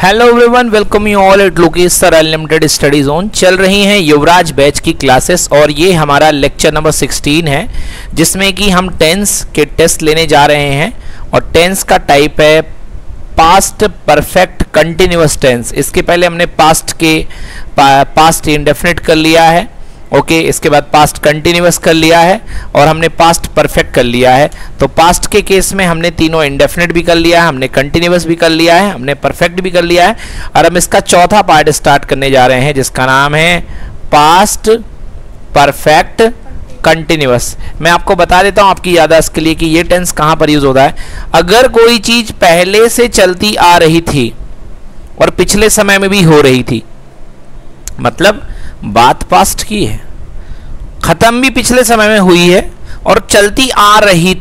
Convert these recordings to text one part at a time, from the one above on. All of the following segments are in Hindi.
Hello everyone, welcome you all at Lokesh sir unlimited study zone. चल रही हैं युवराज बैच की क्लासेस और ये हमारा लेक्चर नंबर 16 है, जिसमें कि हम टेंस के टेस्ट लेने जा रहे हैं। और टेंस का टाइप है पास्ट परफेक्ट कंटिन्यूअस टेंस। इसके पहले हमने पास्ट इंडेफिनिट कर लिया है, ओके इसके बाद पास्ट कंटिन्यूअस कर लिया है और हमने पास्ट परफेक्ट कर लिया है। तो पास्ट के केस में हमने तीनों इंडेफिनिट भी कर लिया है, हमने कंटिन्यूअस भी कर लिया है, हमने परफेक्ट भी कर लिया है। और हम इसका चौथा पार्ट स्टार्ट करने जा रहे हैं, जिसका नाम है पास्ट परफेक्ट कंटिन्यूअस। मैं आपको बता देता हूं आपकी याददाश्त के लिए कि ये टेंस कहां पर यूज होता है। अगर कोई चीज पहले से चलती आ रही थी और पिछले समय में भी हो रही थी, मतलब बात पास्ट की है, खत्म भी पिछले समय में हुई है और चलती आ रही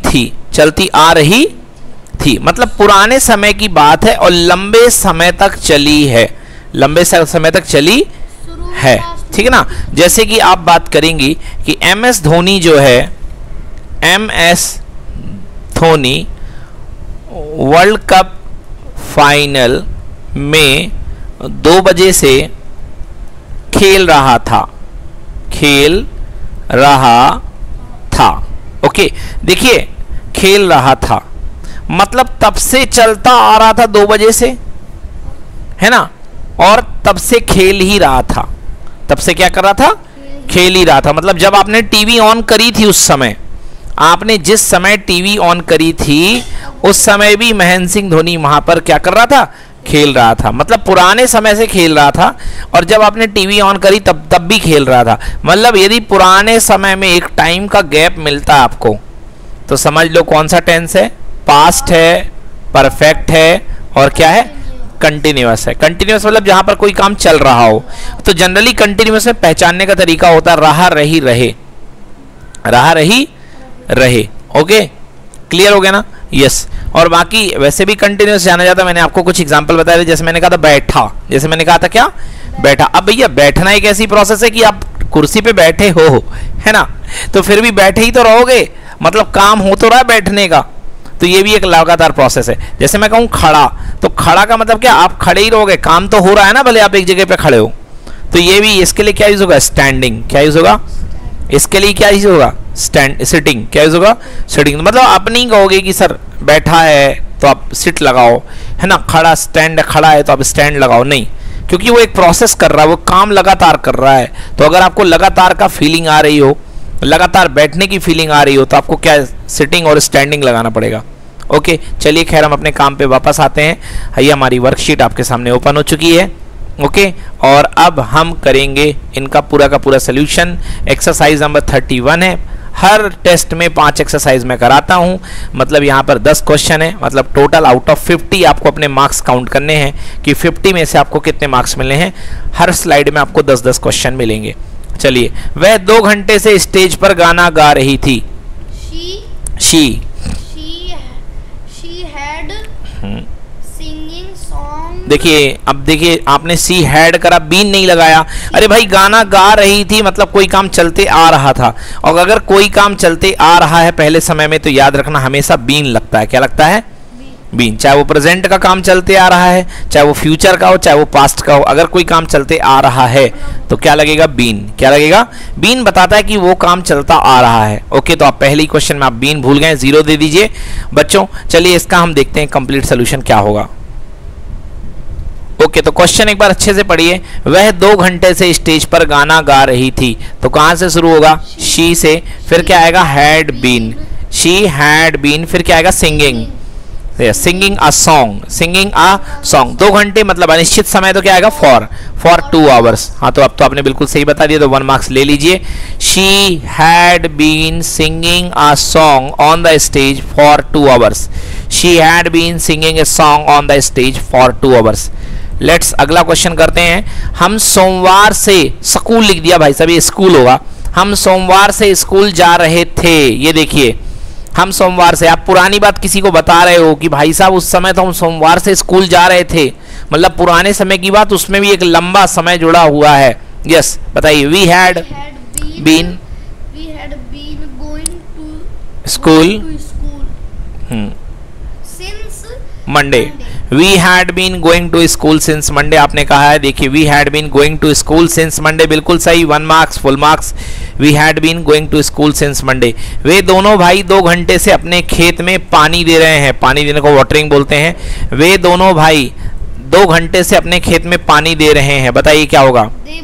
थी, मतलब पुराने समय की बात है और लंबे समय तक चली है, ठीक है ना। जैसे कि आप बात करेंगी कि MS धोनी जो है, MS Dhoni world cup final में 2 बजे से खेल रहा था। ओके देखिए, खेल रहा था मतलब तब से चलता आ रहा था 2 बजे से, है ना, और तब से खेल ही रहा था। तब से क्या कर रहा था? खेल ही रहा था। मतलब जब आपने टीवी ऑन करी थी, उस समय आपने जिस समय टीवी ऑन करी थी उस समय भी महेंद्र सिंह धोनी वहां पर क्या कर रहा था? खेल रहा था। मतलब पुराने समय से खेल रहा था और जब आपने टीवी ऑन करी तब भी खेल रहा था। मतलब यदि पुराने समय में एक टाइम का गैप मिलता है आपको, तो समझ लो कौन सा टेंस है, पास्ट है, परफेक्ट है और क्या है? कंटिन्यूअस है। कंटिन्यूअस मतलब जहां पर कोई काम चल रहा हो। तो जनरली कंटिन्यूअस में पहचानने का तरीका होता है रहा रही रहे। ओके क्लियर हो गया ना? यस। और बाकी वैसे भी कंटिन्यूअस जाना जाता है। मैंने आपको कुछ एग्जांपल बताए थे, जैसे मैंने कहा था बैठा, जैसे मैंने कहा था क्या? बैठा। अब भैया बैठना एक ऐसी प्रोसेस है कि आप कुर्सी पे बैठे हो, है ना, तो फिर भी बैठे ही तो रहोगे, मतलब काम हो तो रहा है बैठने का। तो ये भी एक लगातार प्रोसेस है। जैसे मैं कहूँ खड़ा, तो खड़ा का मतलब क्या? आप खड़े ही रहोगे, काम तो हो रहा है ना, भले आप एक जगह पे खड़े हो। तो ये भी, इसके लिए क्या यूज होगा? स्टैंडिंग। क्या यूज होगा? इसके लिए क्या यूज होगा? सिटिंग। क्या यूज होगा? सिटिंग। मतलब आप नहीं कहोगे कि सर बैठा है तो आप सिट लगाओ, है ना, खड़ा है तो आप स्टैंड लगाओ, नहीं, क्योंकि वो एक प्रोसेस कर रहा है, वो काम लगातार कर रहा है। तो अगर आपको लगातार का फीलिंग आ रही हो, लगातार बैठने की फीलिंग आ रही हो, तो आपको क्या सिटिंग और स्टैंडिंग लगाना पड़ेगा। ओके चलिए, खैर हम अपने काम पे वापस आते हैं। ये हमारी वर्कशीट आपके सामने ओपन हो चुकी है। ओके और अब हम करेंगे इनका पूरा का पूरा सोल्यूशन। एक्सरसाइज नंबर 31 है। हर टेस्ट में 5 एक्सरसाइज मैं कराता हूं, मतलब यहाँ पर 10 क्वेश्चन है, मतलब टोटल आउट ऑफ 50 आपको अपने मार्क्स काउंट करने हैं कि 50 में से आपको कितने मार्क्स मिलने हैं। हर स्लाइड में आपको 10-10 क्वेश्चन मिलेंगे। चलिए, वह 2 घंटे से स्टेज पर गाना गा रही थी। She had singing song। देखिए, अब देखिए आपने सी हैड करा, बीन नहीं लगाया। अरे भाई, गाना गा रही थी मतलब कोई काम चलते आ रहा था, और अगर कोई काम चलते आ रहा है पहले समय में, तो याद रखना हमेशा बीन लगता है। क्या लगता है? बीन। चाहे वो प्रेजेंट का काम चलते आ रहा है, चाहे वो फ्यूचर का हो, चाहे वो पास्ट का हो, अगर कोई काम चलते आ रहा है तो क्या लगेगा? बीन। क्या लगेगा? बीन बताता है कि वो काम चलता आ रहा है। ओके तो आप पहले ही क्वेश्चन में आप बीन भूल गए, 0 दे दीजिए बच्चों। चलिए इसका हम देखते हैं कंप्लीट सोल्यूशन क्या होगा। ओके तो क्वेश्चन एक बार अच्छे से पढ़िए। वह 2 घंटे से स्टेज पर गाना गा रही थी, तो कहां से शुरू होगा? शी से, फिर क्या आएगा? Had been. She had been, फिर क्या आएगा? सिंगिंग। Singing a song. 2 घंटे मतलब अनिश्चित समय, तो क्या आएगा? For 2 hours. हाँ तो अब तो आपने बिल्कुल सही बता दिया, तो 1 मार्क्स ले लीजिए। She had been singing a song on the stage for 2 hours. She had been singing a song on the stage for 2 hours. Let's अगला क्वेश्चन करते हैं। हम सोमवार से, स्कूल लिख दिया भाई साहब, ये स्कूल होगा। हम सोमवार से स्कूल जा रहे थे। ये देखिए, हम सोमवार से, आप पुरानी बात किसी को बता रहे हो कि भाई साहब उस समय तो हम सोमवार से स्कूल जा रहे थे, मतलब पुराने समय की बात, उसमें भी एक लंबा समय जुड़ा हुआ है। यस बताइए। We had been going to school since Monday. We had been going to school since Monday आपने कहा है, देखिए we had been going to school since Monday, बिल्कुल सही, 1 marks, full marks. We had been going to school since Monday. वे दोनों भाई 2 घंटे से अपने खेत में पानी दे रहे हैं, पानी देने को वाटरिंग बोलते हैं। वे दोनों भाई 2 घंटे से अपने खेत में पानी दे रहे हैं, बताइए क्या होगा। They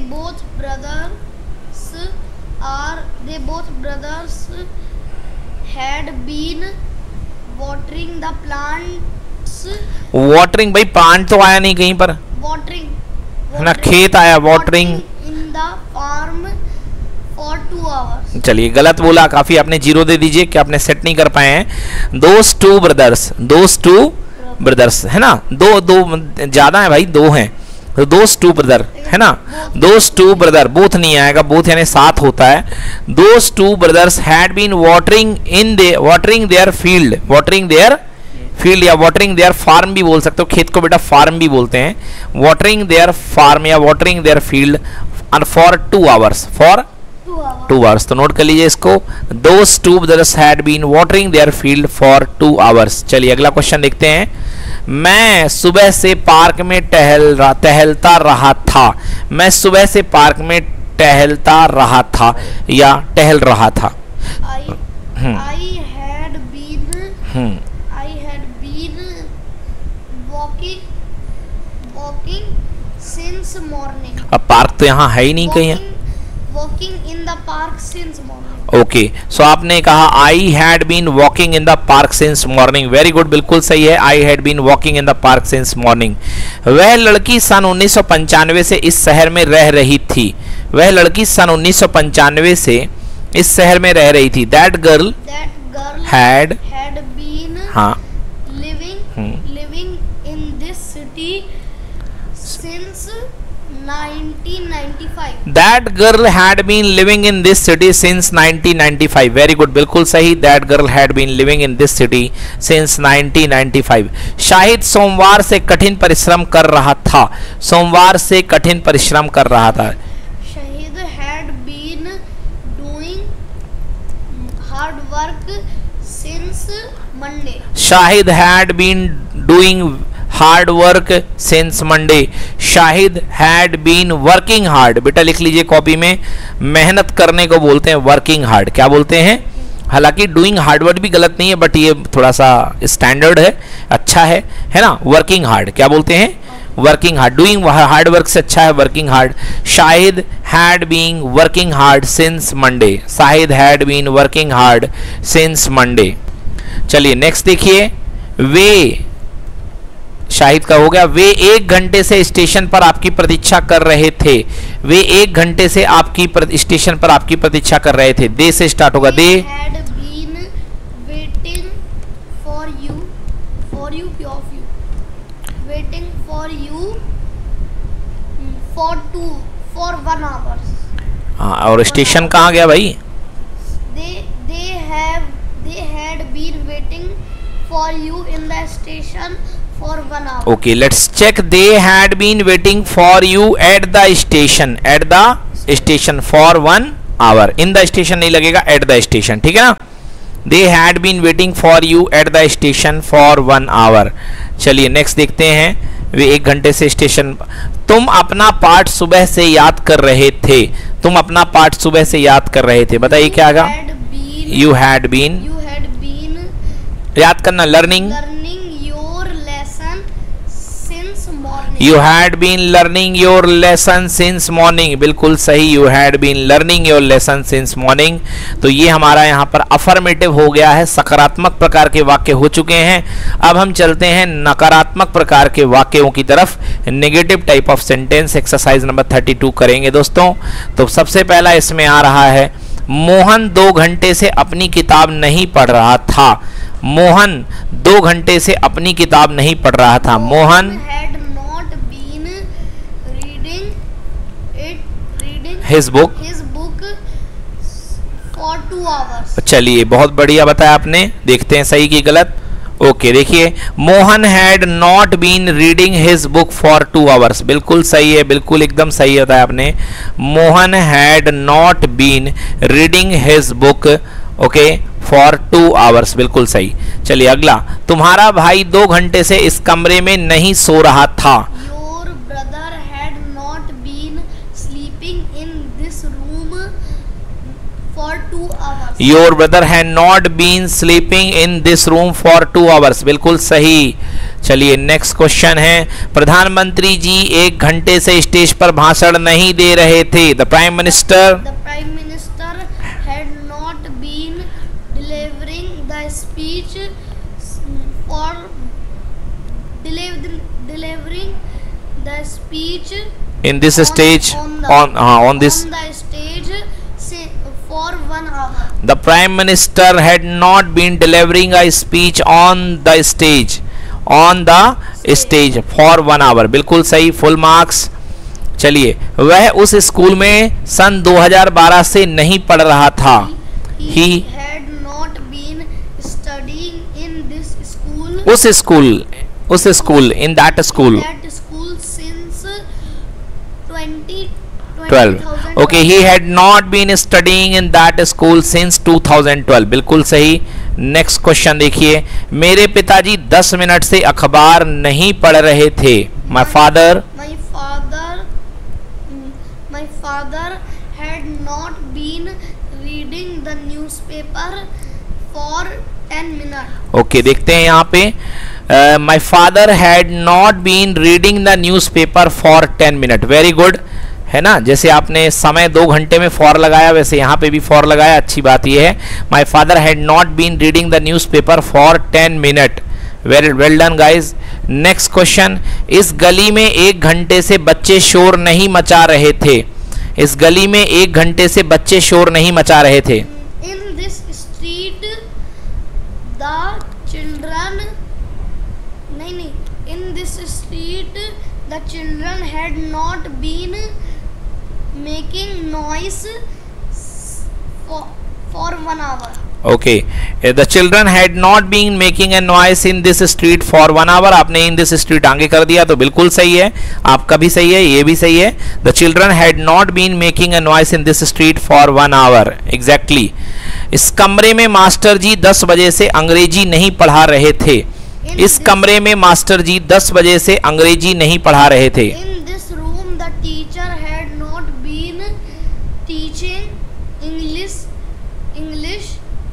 both brothers had been watering the plants. Watering भाई प्लांट तो आया नहीं कहीं पर, है ना, खेत आया, watering in the farm for 2 hours. चलिए गलत बोला, काफी आपने 0 दे दीजिए कि आपने सेट नहीं कर पाए हैं। those two brothers है ना, दो ज्यादा है भाई, 2 हैं, तो those two brother है ना, those two brother, both नहीं आएगा, both यानी साथ होता है। those two brothers had been watering their field या watering their farm भी बोल सकते हो, खेत को बेटा farm भी बोलते हैं, watering their farm या watering their field for 2 hours, for 2 hours। तो नोट कर लीजिए इसको, those two brothers had been watering their field for 2 hours। चलिए अगला क्वेश्चन देखते हैं। मैं सुबह से पार्क में टहलता रहा था, मैं सुबह से पार्क में टहलता रहा था या टहल रहा था। I had been walking since morning। अब पार्क तो यहाँ है ही नहीं कहीं है। Walking in the park since morning। Okay, so आपने कहा I had been walking in the park since morning, very good, बिल्कुल सही है, I had been walking in the park since morning. वह लड़की सन 1995 से इस शहर में रह रही थी, वह लड़की सन 1995 से इस शहर में रह रही थी। दैट गर्ल हैड बीन हाँ living in this city since 1995। That girl had been living in this city since 1995, very good, बिल्कुल सही, that girl had been living in this city since 1995। Shahid सोमवार से कठिन परिश्रम कर रहा था, सोमवार से कठिन परिश्रम कर रहा था। Shahid had been doing hard work since Monday। Shahid had been doing hard work since Monday, Shahid had been working hard, बेटा लिख लीजिए कॉपी में, मेहनत करने को बोलते हैं वर्किंग हार्ड, क्या बोलते हैं, हालांकि डूइंग हार्ड वर्क भी गलत नहीं है, बट ये थोड़ा सा स्टैंडर्ड है, अच्छा है ना, वर्किंग हार्ड क्या बोलते हैं, working hard, doing hard work से अच्छा है working hard. Shahid had been working hard since Monday, Shahid had been working hard since Monday. चलिए नेक्स्ट देखिए, वे शाहिद का हो गया, वे 1 घंटे से स्टेशन पर आपकी प्रतीक्षा कर रहे थे, वे 1 घंटे से आपकी स्टेशन पर आपकी प्रतीक्षा कर रहे थे। दे से स्टार्ट होगा, दे had been waiting for you for 1 hour। हाँ, और स्टेशन कहाँ गया भाई, they had been waiting for you in the station for 1 hour। Okay, let's check, they had been waiting for you at the station for 1 hour। in the station नहीं लगेगा, at the station, ठीक है ना। they had been waiting for you at the station for 1 hour। चलिए नेक्स्ट देखते हैं, वे 1 घंटे से स्टेशन, तुम अपना पाठ सुबह से याद कर रहे थे, तुम अपना पाठ सुबह से याद कर रहे थे, बताइए क्या आएगा। you had been याद करना, learning You had been learning your lesson since morning, बिल्कुल सही, you had been learning your lesson since morning। तो ये हमारा यहाँ पर अफर्मेटिव हो गया है, सकारात्मक प्रकार के वाक्य हो चुके हैं। अब हम चलते हैं नकारात्मक प्रकार के वाक्यों की तरफ, negative type of sentence exercise number 32 करेंगे दोस्तों। तो सबसे पहला इसमें आ रहा है, मोहन 2 घंटे से अपनी किताब नहीं पढ़ रहा था, मोहन 2 घंटे से अपनी किताब नहीं पढ़ रहा था। Mohan His book for 2 hours। चलिए बहुत बढ़िया बताया आपने, देखते हैं सही की गलत। ओके देखिए, Mohan had not been reading his book for 2 hours, बिल्कुल सही है, बिल्कुल एकदम सही बताया आपने। Mohan had not been reading his book okay for 2 hours, बिल्कुल सही। चलिए अगला, तुम्हारा भाई 2 घंटे से इस कमरे में नहीं सो रहा था। Your brother had not been sleeping in this room for 2 hours. Your brother had not been sleeping in this room for 2 hours, बिल्कुल सही। चलिए नेक्स्ट क्वेश्चन है, प्रधानमंत्री जी 1 घंटे से स्टेज पर भाषण नहीं दे रहे थे। The prime minister had not been delivering the speech for delivering the speech in this stage on the stage for 1 hour. The prime minister had not been delivering a speech on the stage for 1 hour, बिल्कुल सही, फुल मार्क्स। चलिए, वह उस स्कूल में सन 2012 से नहीं पढ़ रहा था। He had not been studying in this school. उस school in that school since 2012. Okay, he had not been studying in that school since 2012, बिल्कुल सही। नेक्स्ट क्वेश्चन देखिए, मेरे पिताजी 10 मिनट से अखबार नहीं पढ़ रहे थे। My father had not been reading the newspaper for 10 minutes. Okay, देखते हैं यहाँ पे, my father had not been reading the newspaper for 10 minutes. Very good, है ना। जैसे आपने समय 2 घंटे में फॉर लगाया, वैसे यहाँ पे भी फॉर लगाया। अच्छी बात यह है, my father had not been reading the newspaper for 10 minutes. Well done guys. Next question, इस गली में 1 घंटे से बच्चे शोर नहीं मचा रहे थे। इस गली में 1 घंटे से बच्चे शोर नहीं मचा रहे थे। In this street the children in this street the children had not been making noise for 1 hour. Okay, the children had not been making a noise in this street for 1 hour. आपने in this street आगे कर दिया तो बिल्कुल सही है, आपका भी सही है, ये भी सही है। The children had not been making a noise in this street for 1 hour. Exactly. इस कमरे में मास्टर जी 10 बजे से अंग्रेजी नहीं पढ़ा रहे थे। इस कमरे में मास्टर जी 10 बजे से अंग्रेजी नहीं पढ़ा रहे थे। In this room the teacher had not been teaching English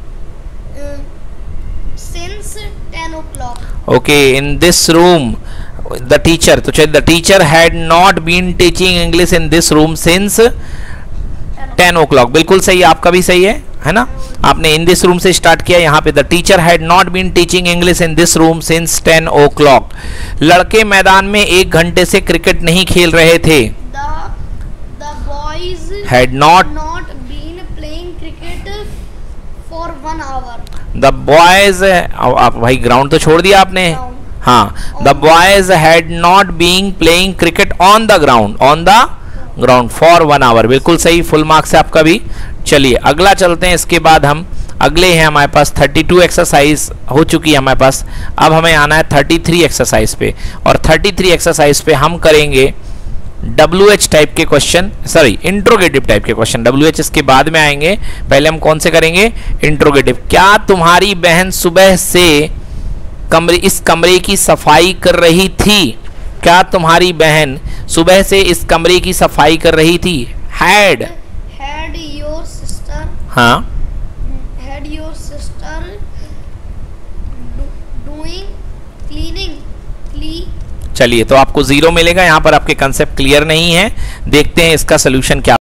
since 10 o'clock. Okay, in this room the teacher, तो the teacher had not been teaching English in this room since 10 o'clock, बिल्कुल सही, आपका भी सही है ना। आपने in this room से स्टार्ट किया, यहाँ पे the teacher had not been teaching English in this room since 10 o'clock. लड़के मैदान में 1 घंटे से क्रिकेट नहीं खेल रहे थे। The boys had not been playing cricket for 1 hour. The boys, आप भाई ग्राउंड तो छोड़ दिया आपने। हाँ, the boys had not been playing cricket on the ground for 1 hour, बिल्कुल सही, फुल मार्क्स है आपका भी। चलिए अगला चलते हैं, इसके बाद हम अगले हैं, हमारे पास 32 एक्सरसाइज हो चुकी है हमारे पास। अब हमें आना है 33 एक्सरसाइज पे, और 33 एक्सरसाइज पे हम करेंगे WH टाइप के क्वेश्चन, सॉरी इंट्रोगेटिव टाइप के क्वेश्चन। WH इसके बाद में आएंगे, पहले हम कौन से करेंगे, इंट्रोगेटिव। क्या तुम्हारी बहन सुबह से इस कमरे की सफाई कर रही थी? क्या तुम्हारी बहन सुबह से इस कमरे की सफाई कर रही थी? हैड योर सिस्टर, हाँ, had your sister doing cleaning. चलिए, तो आपको 0 मिलेगा यहाँ पर, आपके कंसेप्ट क्लियर नहीं है। देखते हैं इसका सोल्यूशन क्या